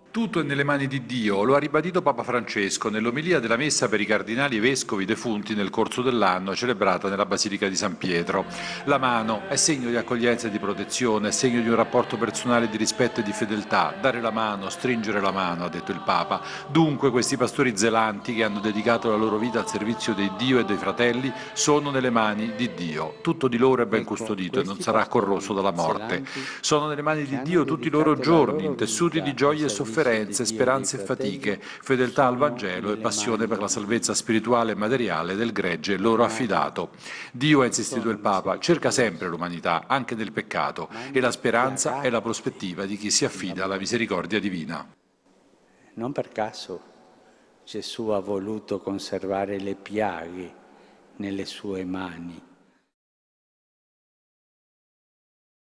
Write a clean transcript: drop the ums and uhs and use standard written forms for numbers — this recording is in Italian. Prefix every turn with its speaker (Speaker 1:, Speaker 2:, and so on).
Speaker 1: Tutto è nelle mani di Dio, lo ha ribadito Papa Francesco nell'omelia della messa per i cardinali e vescovi defunti nel corso dell'anno celebrata nella Basilica di San Pietro. La mano è segno di accoglienza e di protezione, è segno di un rapporto personale di rispetto e di fedeltà. Dare la mano, stringere la mano, ha detto il Papa. Dunque questi pastori zelanti che hanno dedicato la loro vita al servizio di Dio e dei fratelli sono nelle mani di Dio. Tutto di loro è ben
Speaker 2: Ecco,
Speaker 1: custodito e non
Speaker 2: questi
Speaker 1: sarà corroso
Speaker 2: pastori
Speaker 1: dalla morte.
Speaker 2: zelanti
Speaker 1: Sono nelle mani
Speaker 2: che
Speaker 1: di
Speaker 2: hanno
Speaker 1: Dio tutti i loro
Speaker 2: dedicato la
Speaker 1: giorni,
Speaker 2: loro
Speaker 1: intessuti di
Speaker 2: vita al
Speaker 1: gioie e
Speaker 2: servizio di
Speaker 1: sofferenze,
Speaker 2: Dio e dei
Speaker 1: speranze e
Speaker 2: fratelli,
Speaker 1: fatiche, fedeltà al
Speaker 2: sono
Speaker 1: Vangelo e
Speaker 2: nelle
Speaker 1: passione per
Speaker 2: mani
Speaker 1: la
Speaker 2: di
Speaker 1: salvezza
Speaker 2: Dio.
Speaker 1: spirituale e materiale del gregge loro
Speaker 2: Ma
Speaker 1: affidato. Dio, ha
Speaker 2: non
Speaker 1: insistito il
Speaker 2: sono
Speaker 1: Papa, cerca sempre
Speaker 2: misericordiosi,
Speaker 1: l'umanità, anche nel peccato,
Speaker 2: ma
Speaker 1: e la
Speaker 2: hanno
Speaker 1: speranza è la
Speaker 2: piagati
Speaker 1: prospettiva di chi si
Speaker 2: con
Speaker 1: affida alla
Speaker 2: l'amore.
Speaker 1: misericordia divina.
Speaker 2: Non per caso Gesù ha voluto conservare le piaghe nelle sue mani